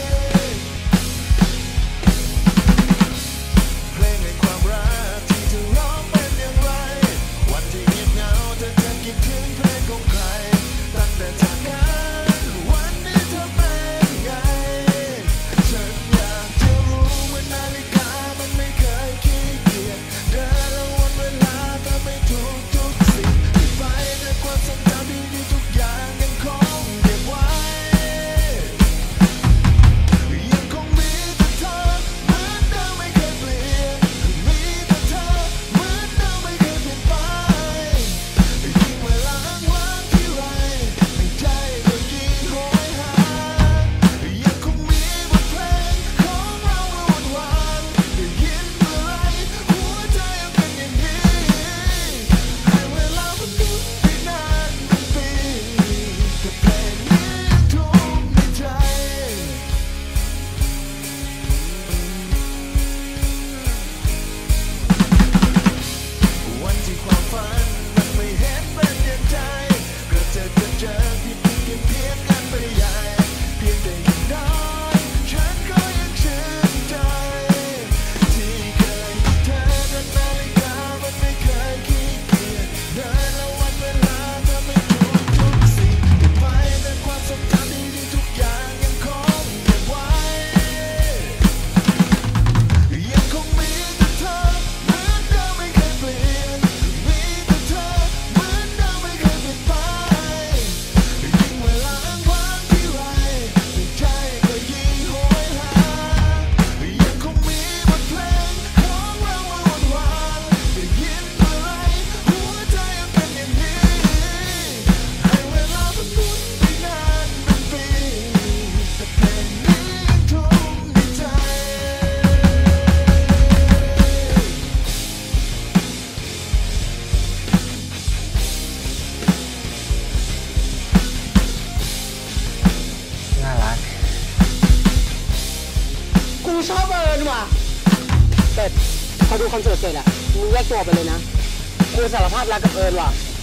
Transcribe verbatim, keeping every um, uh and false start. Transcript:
เพลงในความรักที่เธอร้องเป็นอย่างไรวันที่เงียบเหงาเธอจะคิดถึงเพลงของใครตั้งแต่จากกันวันนี้เธอเป็นไงฉันอยากจะรู้ว่านาฬิกามันไม่เคยขี้เกียจเดินและวันเวลาเธอไม่ทุกทุกสิ่งที่ไปแต่ความทรงจำดีๆทุกอย่างยังคงเก็บไว้ยังคงมีแต่เธอเหมือนเดิมไม่เคยเปลี่ยนมีแต่เธอเหมือนเดิมไม่เคยเปลี่ยนไปยิ่งเวลาอ้างว้างที่ไรในใจก็ยิ่งโหยหายังคงมีบทเพลงของเราเมื่อวันวานได้ยินเมื่อไรหัวใจยังเป็นอย่างนี้ให้เวลามันหมุนไปนานเป็นปีแต่เพลงนี้ยังทุ่มในใจวันที่ความฝันมันไม่เห็นเป็นอย่างใจก็เจอกันเจอที่เพียงเพียงกันไปใหญ่เพียงแต่อย่างน้อยฉันก็ยังชื่นใจที่เคยมีเธอแต่นาฬิกามันไม่เคยขี้เกียจเดินและวันเวลาเธอไม่ทุกทุกสิ่งเก็บไว้แต่ความทรงจำดีๆทุกอย่างยังคงเก็บไว้ยังคงมีแต่เธอเหมือนเดิมไม่เคยเปลี่ยนมีแต่เธอเหมือนเดิมไม่เคยเปลี่ยนไปยิ่งเวลาอ้างว้างที่ไรในใจก็ยิ่งโหยหายังคงมีบทเพลงของเราเมื่อวันวานได้ยินเมื่อไรหัวใจยังเป็นอย่างนี้ให้เวลามันหมุนไปนานเป็นปีแต่เพลงนี้ยังทุ่มในใจน่ารักกูชอบเอิญว่ะเป็ดพอดูคอนเสิร์ตเสร็จอะมึงแยกตัวไปเลยนะ กูสารภาพรักกับเอิญว่ะ